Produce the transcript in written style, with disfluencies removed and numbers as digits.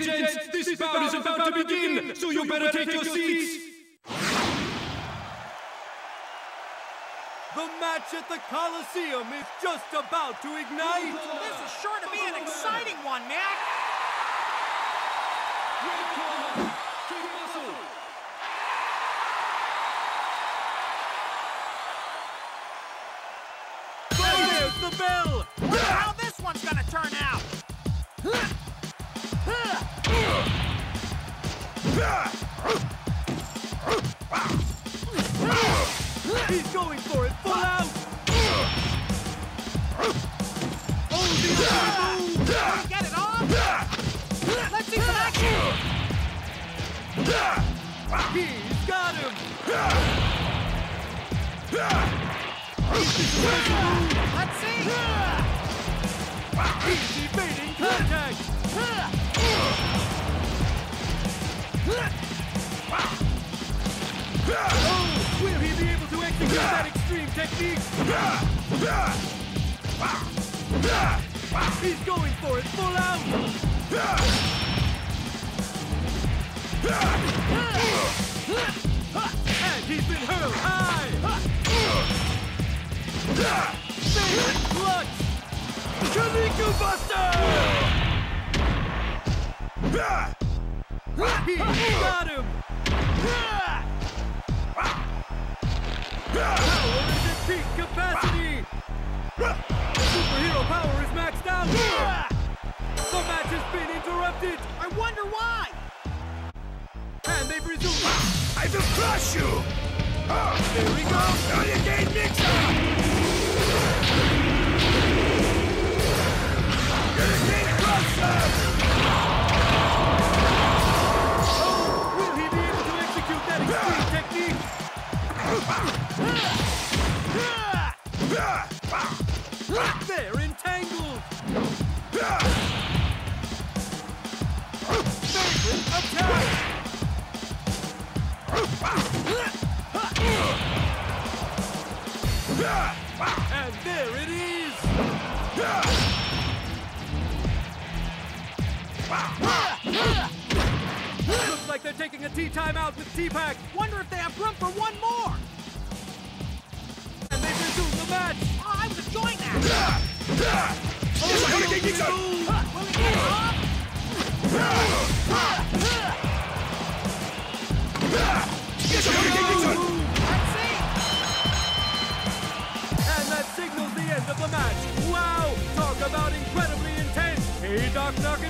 and gents, this bout is about to begin, so you better take your seats. The match at the Coliseum is just about to ignite. This is sure to be an exciting one, Nick. Red corner, King Muscle. There's the bell. Wonder how this one's gonna turn out. He's going for it, full out. Oh, the move. Get it on. Let's see some action. He's got him. Let's see. He's evading contact. Oh, will he be able to execute that extreme technique? He's going for it, full out. And he's been hurled high. Big clutch. Kaliku Buster! He got him! Power is at peak capacity! Superhero power is maxed out! The match has been interrupted! I wonder why. And they've resumed! I will crush you! There we go! Hurricane Mixer! Hurricane Crusher! Oh, will he be able to execute that extreme technique? They're entangled! Favorite attack! And there it is! Looks like they're taking a tea time out with T-Pac! Wonder if they have room for one more. And they've resumed the match! Oh, I was enjoying that. Oh, Hurricane Mixer! move! Will he get it off? Yes, Hurricane Mixer! Let's see. And that signals the end of the match! Wow! Talk about incredibly intense! Hey, Doc